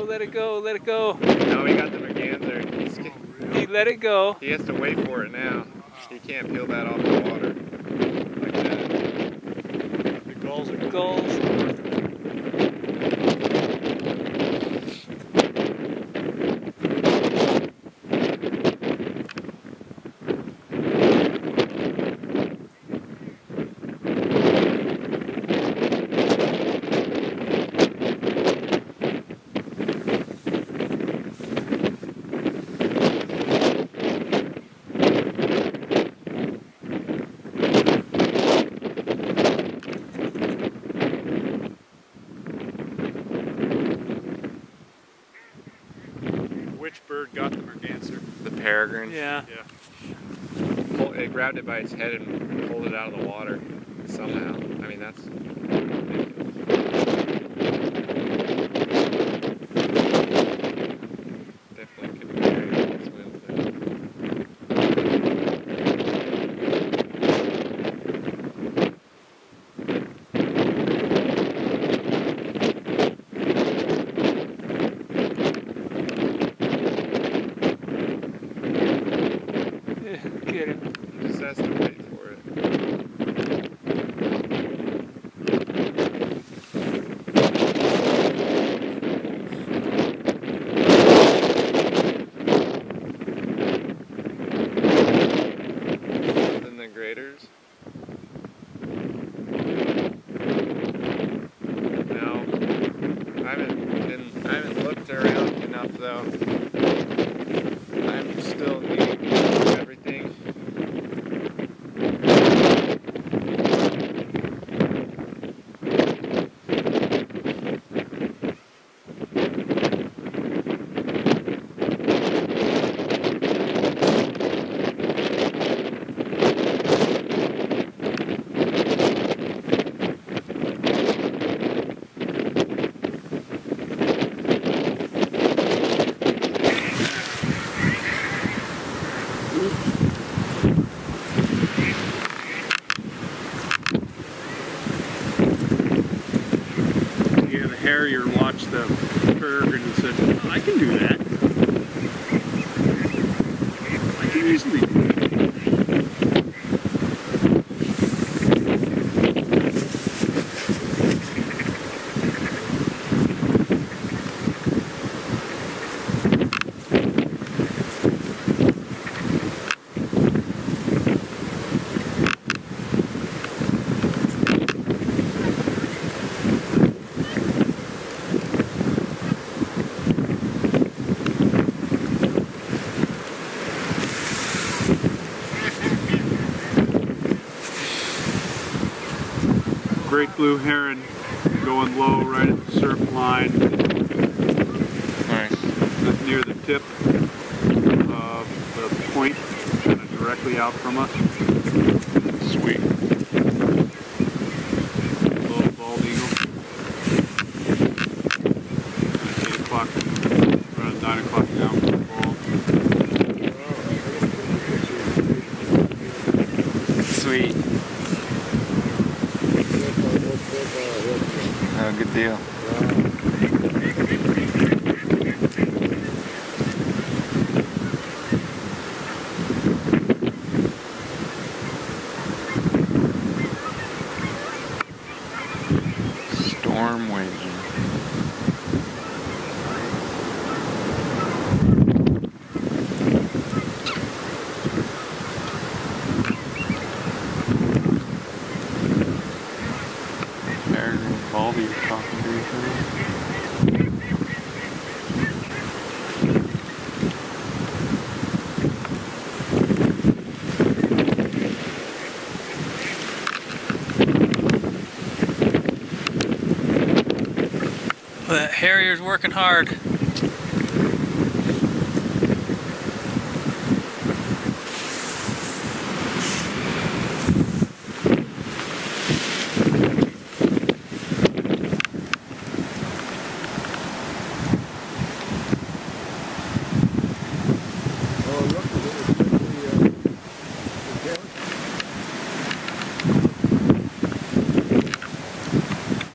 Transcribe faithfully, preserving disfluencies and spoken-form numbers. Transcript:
let it go, let it go. No, he got the Merganser. He's, He let it go. he has to wait for it now. He can't peel that off the water like that. The gulls are Gulls. Which bird got the Merganser? The Peregrine. Yeah. Yeah. Pull, it grabbed it by its head and pulled it out of the water somehow. I mean, that's definitely could be carried this wind. Get him. He just has to wait for it. Than the graders. No, I haven't been, I haven't looked around enough though. I'm still needing everything. Yeah, the Harrier watched the Peregrine and said, oh, I can do that. I can easily do that. Great blue heron going low right at the surf line. Nice. Near the tip of the point, kind of directly out from us. Sweet. Little bald eagle. eight o'clock, around nine o'clock now. Sweet. Oh, good deal. Storm waging. Peregrine and Baldy are talking to each other. That Harrier's working hard.